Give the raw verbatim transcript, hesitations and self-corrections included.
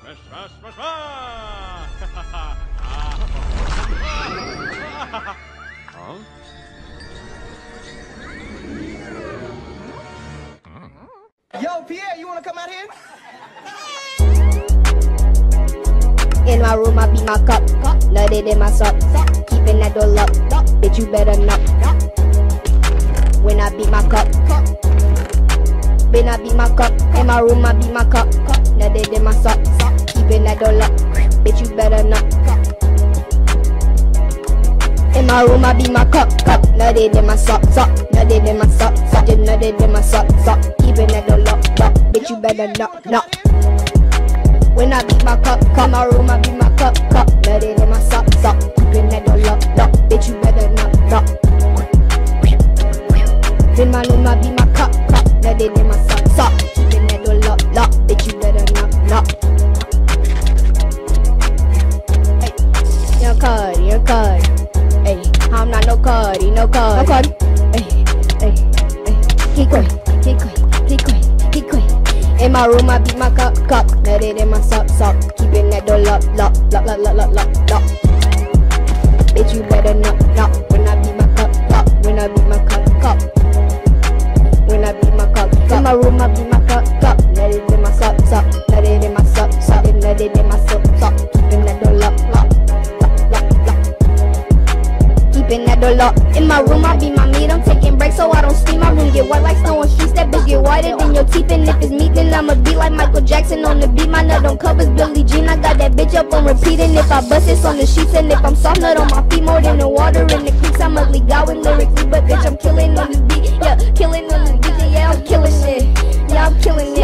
Smash, smash, smash! Huh? Yo, Pierre, you wanna come out here? In my room, I beat my cup, nutted in my sock, keeping that door locked. Bitch, you better knock. When I beat my cup, when I beat my cup. In my room, I beat my cup, nutted in my sock, keeping that door locked. Bitch, you better knock. In my room, I beat my cup, cup, nutted in my sock, sock, nutted in my sock, sock, just nutted in my sock, sock, keeping that door locked, locked. Bitch, you better knock, knock. When I beat my cup, come my room, I beat my cup, cup, nutted in my sock, sock, keeping that door locked, locked. Bitch, you better knock, knock. In my room, I beat my cup, cup, nutted in my sock, sock, keeping that door locked, locked. Bitch, you better knock, knock. Hey, young Cuddy, young Cuddy. Hey, I'm not no Cuddy, no Cuddy, no Cuddy. Hey, hey, hey, keep quick, keep quick, keep quick, keep quick. In my room, I beat my cup, cup, nutted in my sock, sock, keeping that door locked, locked, lock, lock, lock, lock, lock, lock. Bitch, you better knock, knock. When I beat my cup, cup, when I beat my cup, cup. When I beat my cup, in my room, I beat my cup, cup, nutted in my sock, sock, nutted in my sock, sock, nutted in my sock, sock, keeping that door locked, locked, lock, lock, lock. Keeping that door locked. In my room, I beat my meat. I'm taking breaks so I don't steam. My room get white like snow on streets. That bitch get whiter than your teeth. And if it's meat, then I'ma be like Michael Jackson on the beat. My nut on covers, Billie Jean. I got that bitch up on repeat. And if I bust, it's on the sheets. And if I'm soft, nut on my feet more than the water in the creeks. I'm ugly, going lyrically, but bitch, I'm killing on this beat. Yeah, killing on this beat. Yeah, I'm killing it. Yeah, I'm killing it.